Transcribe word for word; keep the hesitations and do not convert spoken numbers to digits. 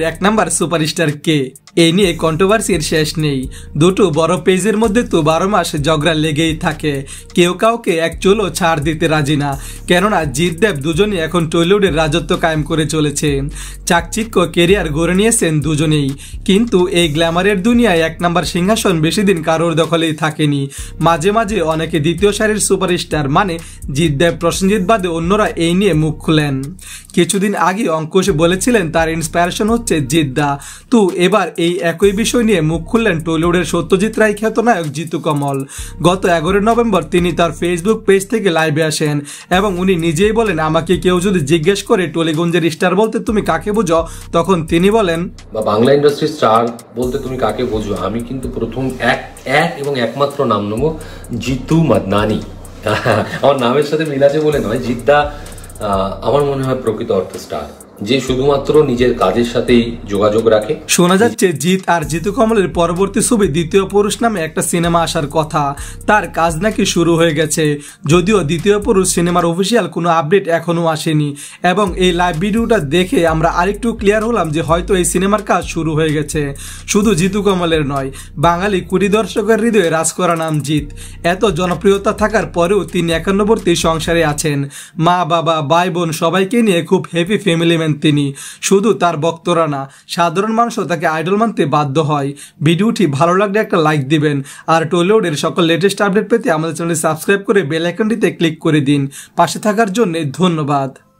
টলিউডের এক number superstar কে, এই নিয়ে কন্ট্রোভার্সির শেষ নেই। দুটো বড় পেজের মধ্যে তো বারো মাস ঝগড়া লেগেই থাকে, কেউ কাউকে এক চুলও ছাড় দিতে রাজি না। কেননা জিৎ দেব দুজনই এখন টলিউডের রাজত্ব কায়েম করে চলেছে, চাকচিক্য কেরিয়ার গড়ে নিয়েছেন দুজনেই। কিন্তু এই গ্ল্যামারের দুনিয়ায় এক নাম্বার সিংহাসন বেশি দিন কারোর দখলেই থাকেনি। মাঝে মাঝে অনেকে দ্বিতীয় সারির সুপারস্টার মানে জিৎ দেব, প্রসেনজিৎ বাদে অন্যরা এই নিয়ে মুখ খুলেন। কিছুদিন আগে অঙ্কুশ বলেছিলেন তার ইন্সপায়ারেশন হচ্ছে জিৎ দা। তো এবার এই একই বিষয় নিয়ে মুখ খুললেন টলিউডের সত্যজিৎ রায় খ্যাত নায়ক জিতু কমল। গত এগারোই নভেম্বর তিনি তার ফেসবুক পেজ থেকে লাইভে আসেন এবং উনি নিজেই বলেন, আমাকে কেউ যদি জিজ্ঞেস করে টলিগঞ্জের স্টার বলতে তুমি কাকে বুঝো, তখন তিনি বলেন, বা বাংলা ইন্ডাস্ট্রির স্টার বলতে তুমি কাকে বুঝো, আমি কিন্তু প্রথম এক এক এবং একমাত্র নাম নেবো জিতু মাদনানি। আমার নামের সাথে মিল আছে বলে নয়, জিদ্দা আমার মনে হয় প্রকৃত অর্থে স্টার, যে শুধুমাত্র নিজের কাজের সাথেই যোগাযোগ রাখে। শোনা যাচ্ছে জিৎ আর জিতু কমলের পরবর্তী ছবি দ্বিতীয় পুরুষ নামে একটা সিনেমা আসার কথা, তার কাজ নাকি শুরু হয়ে গেছে। যদিও দ্বিতীয় পুরুষ সিনেমার অফিসিয়াল কোনো আপডেট এখনো আসেনি এবং এই লাইভ ভিডিওটা দেখে আমরা আরেকটু ক্লিয়ার হলাম যে হয়তো এই সিনেমার কাজ শুরু হয়ে গেছে। শুধু জিতু কমলের নয়, বাঙালি কুড়ি দর্শকের হৃদয়ে রাজ করা নাম জিৎ। এত জনপ্রিয়তা থাকার পরেও তিনি একান্নবর্তী সংসারে আছেন, মা বাবা ভাই বোন সবাইকে নিয়ে খুব হ্যাপি ফ্যামিলি ম্যান তিনি। শুধু তার ভক্তরা না, সাধারণ মানুষও তাকে আইডল মানতে বাধ্য হয়। ভিডিওটি ভালো লাগলে একটা লাইক দিবেন আর টলিউডের সকল লেটেস্ট আপডেট পেতে আমাদের চ্যানেলটি সাবস্ক্রাইব করে বেল আইকনটিতে ক্লিক করে দিন। পাশে থাকার জন্য ধন্যবাদ।